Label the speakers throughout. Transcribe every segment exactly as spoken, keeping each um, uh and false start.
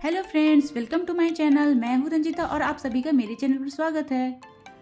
Speaker 1: Hello friends, welcome to my channel. मैं हूं रंजिता और आप सभी का मेरे चैनल पर स्वागत है।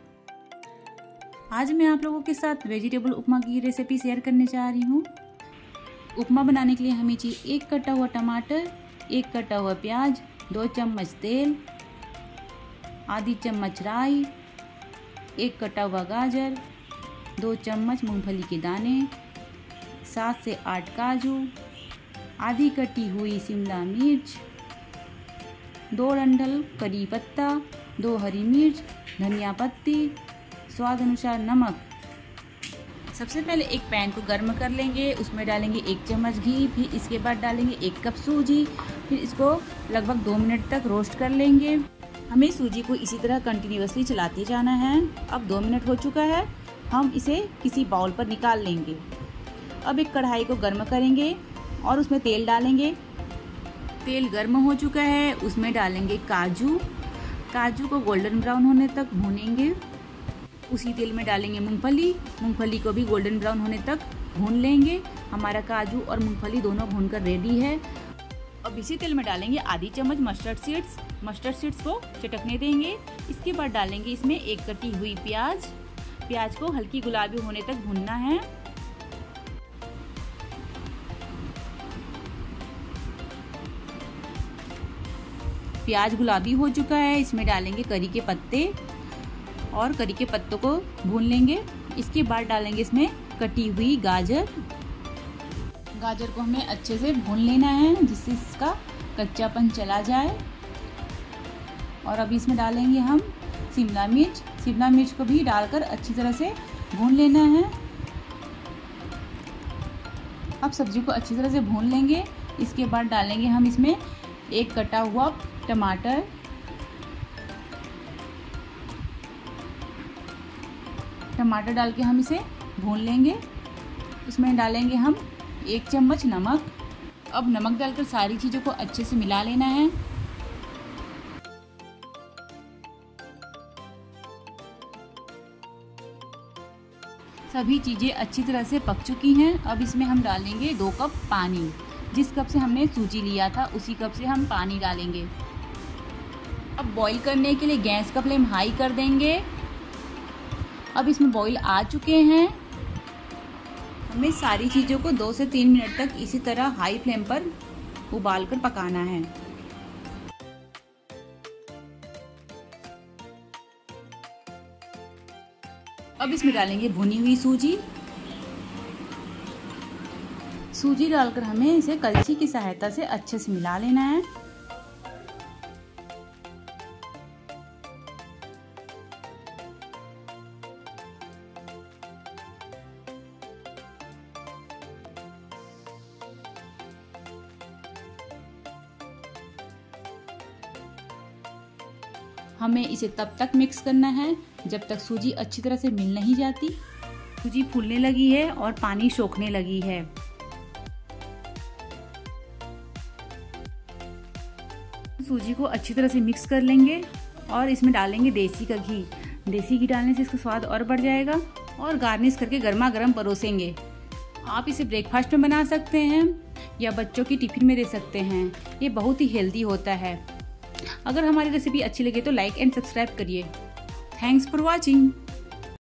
Speaker 1: आज मैं आप लोगों के साथ वेजिटेबल उपमा की रेसिपी शेयर करने जा रही हूं। उपमा बनाने के लिए हमें चाहिए एक कटा हुआ टमाटर, एक कटा हुआ प्याज, दो चम्मच तेल, आधी चम्मच राई, एक कटा हुआ गाजर, दो चम्मच मूंगफली के दाने, सात से आठ काजू, आधी कटी हुई शिमला मिर्च, दो डंठल करी पत्ता, दो हरी मिर्च, धनिया पत्ती, स्वाद अनुसार नमक। सबसे पहले एक पैन को गर्म कर लेंगे, उसमें डालेंगे एक चम्मच घी, फिर इसके बाद डालेंगे एक कप सूजी, फिर इसको लगभग दो मिनट तक रोस्ट कर लेंगे। हमें सूजी को इसी तरह कंटिन्यूअसली चलाते जाना है। अब दो मिनट हो चुका है, हम इसे किसी बाउल पर निकाल लेंगे। अब एक कढ़ाई को गर्म करेंगे और उसमें तेल डालेंगे। तेल गर्म हो चुका है, उसमें डालेंगे काजू। काजू को गोल्डन ब्राउन होने तक भूनेंगे। उसी तेल में डालेंगे मूंगफली। मूंगफली को भी गोल्डन ब्राउन होने तक भून लेंगे। हमारा काजू और मूंगफली दोनों भूनकर रेडी है। अब इसी तेल में डालेंगे आधी चम्मच मस्टर्ड सीड्स। मस्टर्ड सीड्स को चटकने देंगे। इसके बाद डालेंगे इसमें एक कटी हुई प्याज। प्याज को हल्की गुलाबी होने तक भूनना है। प्याज गुलाबी हो चुका है, इसमें डालेंगे करी के पत्ते और करी के पत्तों को भून लेंगे। इसके बाद डालेंगे इसमें कटी हुई गाजर। गाजर को हमें अच्छे से भून लेना है जिससे इसका कच्चापन चला जाए। और अभी इसमें डालेंगे हम शिमला मिर्च। शिमला मिर्च को भी डालकर अच्छी तरह से भून लेना है। अब सब्जी को अच्छी तरह से भून लेंगे। इसके बाद डालेंगे हम इसमें एक कटा हुआ टमाटर, टमाटर डाल के हम इसे भून लेंगे। इसमें डालेंगे हम एक चम्मच नमक। अब नमक डालकर सारी चीज़ों को अच्छे से मिला लेना है। सभी चीज़ें अच्छी तरह से पक चुकी हैं। अब इसमें हम डालेंगे दो कप पानी। जिस कप से हमने सूजी लिया था उसी कप से हम पानी डालेंगे। अब बॉईल करने के लिए गैस का फ्लेम हाई कर देंगे। अब इसमें बॉईल आ चुके हैं। हमें सारी चीज़ों को दो से तीन मिनट तक इसी तरह हाई फ्लेम पर उबाल कर पकाना है। अब इसमें डालेंगे भुनी हुई सूजी। सूजी डालकर हमें इसे कलछी की सहायता से अच्छे से मिला लेना है। हमें इसे तब तक मिक्स करना है जब तक सूजी अच्छी तरह से मिल नहीं जाती। सूजी फूलने लगी है और पानी सोखने लगी है। सूजी को अच्छी तरह से मिक्स कर लेंगे और इसमें डालेंगे देसी का घी। देसी घी डालने से इसका स्वाद और बढ़ जाएगा। और गार्निश करके गर्मा गर्म परोसेंगे। आप इसे ब्रेकफास्ट में बना सकते हैं या बच्चों की टिफिन में दे सकते हैं। ये बहुत ही हेल्दी होता है। अगर हमारी रेसिपी अच्छी लगे तो लाइक एंड सब्सक्राइब करिए। Thanks for watching.